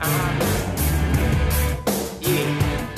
Yeah.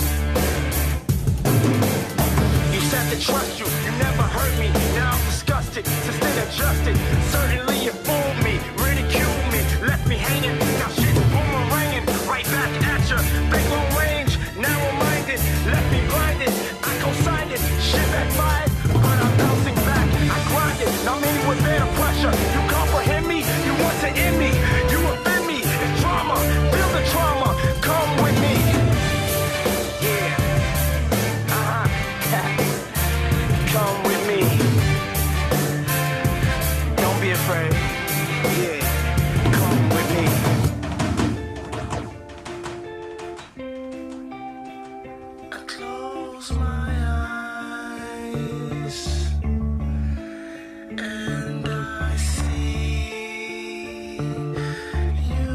You said to trust you, you never hurt me. Now I'm disgusted, sustained adjusted. Certainly you fooled me, ridiculed me, left me hanging. Now shit's boomeranging, right back at ya. Big long range, narrow-minded, left me blinded. I co-signed it, shit backfired, but I'm bouncing back. I grind it, now many would bear the pressure. You comprehend me, you want to end me, you offend me. It's drama, feel the trauma, come with me. Yeah, come with me. Don't be afraid. Yeah, come with me. I close my eyes and I see you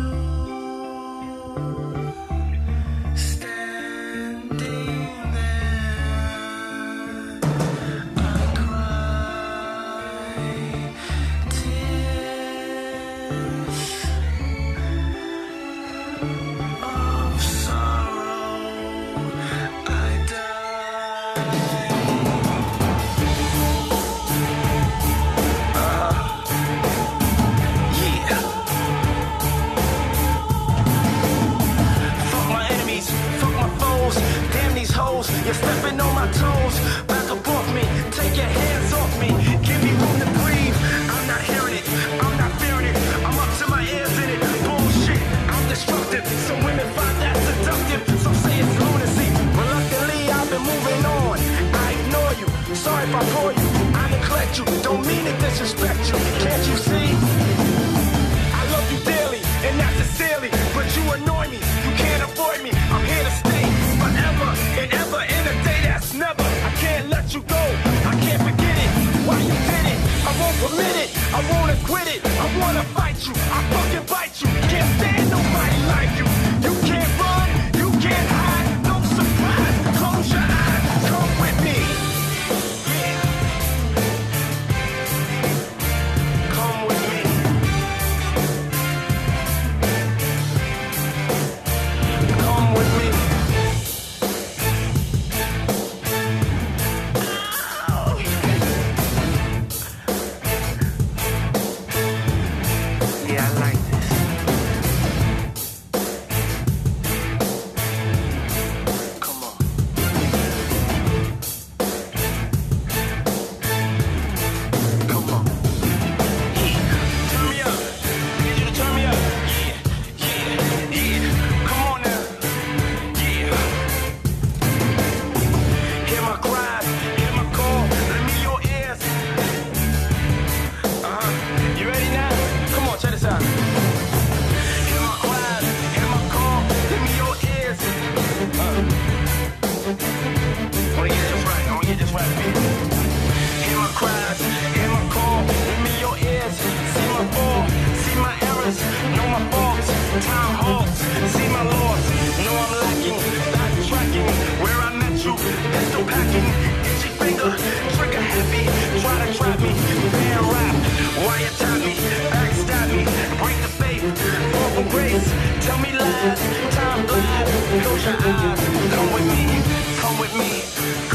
standing there. I cry tears of sorrow. I die. Yeah. Fuck my enemies, fuck my foes. Damn these hoes, you're stepping on my toes. Back up off me, take your hands off me. Give me room to breathe. I'm not hearing it, I'm not fearing it. I'm up to my ears in it. Bullshit, I'm destructive. Some women find that seductive. Some say it's lunacy. Reluctantly, I've been moving on. I ignore you, sorry if I bore you. I neglect you, don't mean to disrespect you. Can't you see? I love you dearly, and not sincerely, but you annoy me, you can't avoid me. I'm here to stay forever and ever in a day that's never. I can't let you go, I can't forget it. Why you did it? I won't permit it, I won't acquit it. I wanna fight you, I fucking bite you. Can't stand nobody like you. You can't run, you can't hide, no surprise. Close your eyes, come with me. Yeah. Come with me. Come with me. Ow. Yeah, I like this. Come on. Come on. Yeah. Turn me up. Need you to turn me up. Yeah. Yeah. Yeah. Come on now. Yeah. Hear my cries, hear my call, lend me your ears. You ready now? Come on, check this out. Hear my cries, hear my call, lend me your ears. I wanna get this right, I wanna get this right, baby. Hear my cries, hear my call, lend me your ears. See my fall, see my errors, know my faults. Time halts, see my loss, know I'm lacking, backtracking. Where I met you, pistol packing, itchy finger, trigger happy. Try to trap me, fan rap, wiretap me, backstab me, break the faith, fall from grace. Tell me lies, time flies, close your eyes. Come with me, come with me.